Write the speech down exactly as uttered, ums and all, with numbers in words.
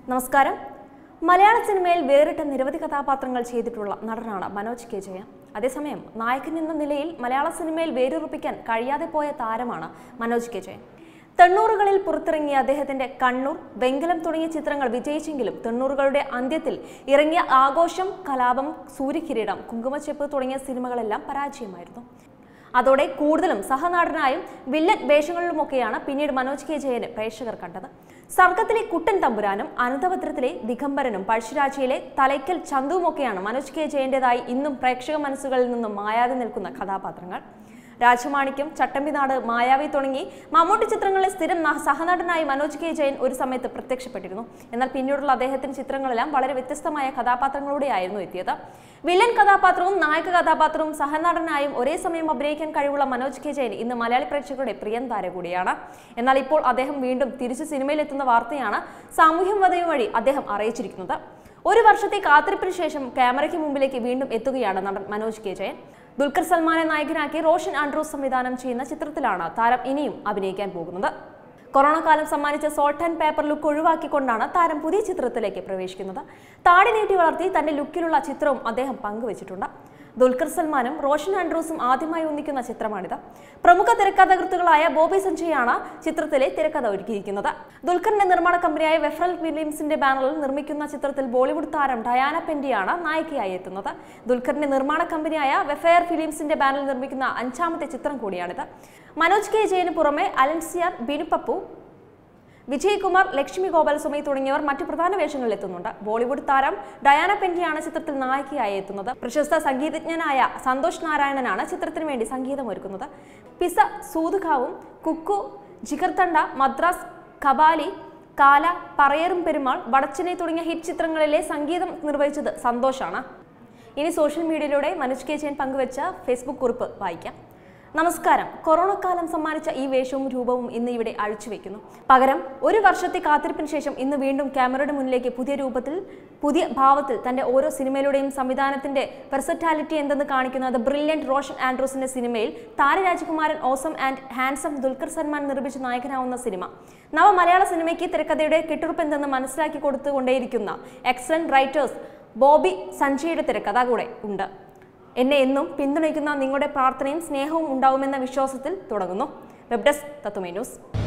നമസ്കാരം. മലയാള സിനിമയിൽ വേറിട്ട നിരവധി കഥാപാത്രങ്ങൾ ചെയ്തിട്ടുള്ള നടനാണ് മനോജ് കെ ജയൻ. അതേസമയം നായകൻ എന്ന നിലയിൽ മലയാള സിനിമയിൽ വേരുറപ്പിക്കാൻ കഴിയാതെ പോയ താരമാണ് മനോജ് കെ ജയൻ. തൊണ്ണൂറുകളിൽ പുറത്തിറങ്ങിയ അദ്ദേഹത്തിന്റെ കണ്ണൂർ, വെങ്കലം തുടങ്ങിയ ചിത്രങ്ങൾ വിജയിച്ചെങ്കിലും തൊണ്ണൂറുകളുടെ അന്ത്യത്തിൽ ഇറങ്ങിയ ആഘോഷം, കലാപം, സൂര്യകിരീടം, കുങ്കുമച്ചെപ്പ് തുടങ്ങിയ സിനിമകളെല്ലാം പരാജയമായിരുന്നു. അതോടെ കൂടുതലും സഹനടനായും വില്ലൻ വേഷങ്ങളിലുമൊക്കെയാണ് പിന്നീട് മനോജ് കെ ജയനെ പ്രേക്ഷകർ കണ്ടത്. സർഗത്തിലെ കുട്ടൻ തമ്പുരാനും അനന്തഭദ്രത്തിലെ ദിഗംബരനും പഴശ്ശിരാജയിലെ തലയ്ക്കൽ ചന്തുവുമൊക്കെയാണ് മനോജ് കെ ജയന്റേതായി ഇന്നും പ്രേക്ഷക മനസ്സുകളിൽ നിന്നും മായാതെ നിൽക്കുന്ന കഥാപാത്രങ്ങൾ. രാജമാണിക്യം, ചട്ടമ്പിനാട്, മായാവി തുടങ്ങി മമ്മൂട്ടി ചിത്രങ്ങളിലെ സ്ഥിരം സഹനടനായി മനോജ് കെ ജയൻ ഒരു സമയത്ത് പ്രത്യക്ഷപ്പെട്ടിരുന്നു. എന്നാൽ പിന്നീടുള്ള അദ്ദേഹത്തിന്റെ ചിത്രങ്ങളെല്ലാം വളരെ വ്യത്യസ്തമായ കഥാപാത്രങ്ങളോടെയായിരുന്നു എത്തിയത്. വില്ലൻ കഥാപാത്രവും നായക കഥാപാത്രവും സഹനടനായും ഒരേ സമയം അഭിനയിക്കാൻ കഴിവുള്ള മനോജ് കെ ജയൻ ഇന്ന് മലയാളി പ്രേക്ഷകരുടെ പ്രിയൻ താര കൂടിയാണ്. എന്നാൽ ഇപ്പോൾ അദ്ദേഹം വീണ്ടും തിരിച്ച് സിനിമയിലെത്തുന്ന വാർത്തയാണ് സാമൂഹ്യ മാധ്യമം വഴി അദ്ദേഹം അറിയിച്ചിരിക്കുന്നത്. ഒരു വർഷത്തെ കാത്തിരിപ്പിന് ശേഷം ക്യാമറയ്ക്ക് മുമ്പിലേക്ക് വീണ്ടും എത്തുകയാണ് നടൻ മനോജ് കെ ജയൻ. ദുൽഖർ സൽമാനെ നായകനാക്കി റോഷൻ ആൻഡ്രൂസ് സംവിധാനം ചെയ്യുന്ന ചിത്രത്തിലാണ് താരം ഇനിയും അഭിനയിക്കാൻ പോകുന്നത്. കൊറോണ കാലം സമ്മാനിച്ച സോൾട്ട് ആൻഡ് പേപ്പർ ലുക്ക് ഒഴിവാക്കിക്കൊണ്ടാണ് താരം പുതിയ ചിത്രത്തിലേക്ക് പ്രവേശിക്കുന്നത്. താടി നീട്ടി വളർത്തി തന്റെ ലുക്കിലുള്ള ചിത്രവും അദ്ദേഹം പങ്കുവച്ചിട്ടുണ്ട്. ദുൽഖർ സൽമാനും റോഷൻ ആൻഡ്രൂസും ആദ്യമായി ഒന്നിക്കുന്ന ചിത്രമാണിത്. പ്രമുഖ തിരക്കഥാകൃത്തുകളായ ബോബി സഞ്ജയാണ് ചിത്രത്തിലെ തിരക്കഥ ഒരുക്കിയിരിക്കുന്നത്. ദുൽഖറിന്റെ നിർമ്മാണ കമ്പനിയായ വെഫറൽ ഫിലിംസിന്റെ ബാനറിൽ നിർമ്മിക്കുന്ന ചിത്രത്തിൽ ബോളിവുഡ് താരം ഡയാന പെൻഡിയാണ് നായികയായി എത്തുന്നത്. ദുൽഖറിന്റെ നിർമ്മാണ കമ്പനിയായ വെഫയർ ഫിലിംസിന്റെ ബാനറിൽ നിർമ്മിക്കുന്ന അഞ്ചാമത്തെ ചിത്രം കൂടിയാണിത്. മനോജ് കെ ജയന് പുറമെ അലൻസിയാർ, ബിനു പപ്പു, വിജയ്കുമാർ, ലക്ഷ്മി ഗോപാലസ്വാമി തുടങ്ങിയവർ മറ്റു പ്രധാന വേഷങ്ങളിൽ എത്തുന്നുണ്ട്. ബോളിവുഡ് താരം ഡയാന പെൻഡിയാണ് ചിത്രത്തിൽ നായികയായി എത്തുന്നത്. പ്രശസ്ത സംഗീതജ്ഞനായ സന്തോഷ് നാരായണനാണ് ചിത്രത്തിന് വേണ്ടി സംഗീതം ഒരുക്കുന്നത്. പിസ, സൂതുകാവും, കുക്കു, ജിഗർതണ്ട, മദ്രാസ്, കബാലി, കാല, പറയറും പെരുമാൾ, വടച്ചനെ തുടങ്ങിയ ഹിറ്റ് ചിത്രങ്ങളിലെ സംഗീതം നിർവഹിച്ചത് സന്തോഷാണ്. ഇനി സോഷ്യൽ മീഡിയയിലൂടെ മനോജ് കെ ജയൻ പങ്കുവച്ച ഫേസ്ബുക്ക് കുറിപ്പ് വായിക്കാം. നമസ്കാരം. കൊറോണ കാലം സമ്മാനിച്ച ഈ വേഷവും രൂപവും ഇന്ന് ഇവിടെ അഴിച്ചുവെക്കുന്നു. പകരം ഒരു വർഷത്തെ കാത്തിരിപ്പിന് ശേഷം ഇന്ന് വീണ്ടും ക്യാമറയുടെ മുന്നിലേക്ക് പുതിയ രൂപത്തിൽ, പുതിയ ഭാവത്തിൽ തന്റെ ഓരോ സിനിമയിലൂടെയും സംവിധാനത്തിന്റെ വെർസറ്റാലിറ്റി എന്തെന്ന് കാണിക്കുന്ന ദ ബ്രില്യന്റ് റോഷൻ ആൻഡ്രൂസിന്റെ സിനിമയിൽ താരരാജകുമാരൻ awesome and handsome Dulquer Salmaan നിർമ്മിച്ച് നായകനാവുന്ന സിനിമ നവ മലയാള സിനിമയ്ക്ക് തിരക്കഥയുടെ കെട്ടുറപ്പ് എന്തെന്ന് മനസ്സിലാക്കി കൊടുത്തുകൊണ്ടേയിരിക്കുന്ന എക്സലന്റ് റൈറ്റേഴ്സ് ബോബി സഞ്ജയുടെ തിരക്കഥ കൂടെ ഉണ്ട്. എന്നെ എന്നും പിന്തുണയ്ക്കുന്ന നിങ്ങളുടെ പ്രാർത്ഥനയും സ്നേഹവും ഉണ്ടാവുമെന്ന വിശ്വാസത്തിൽ തുടങ്ങുന്നു. Web desk Tatwamayi news.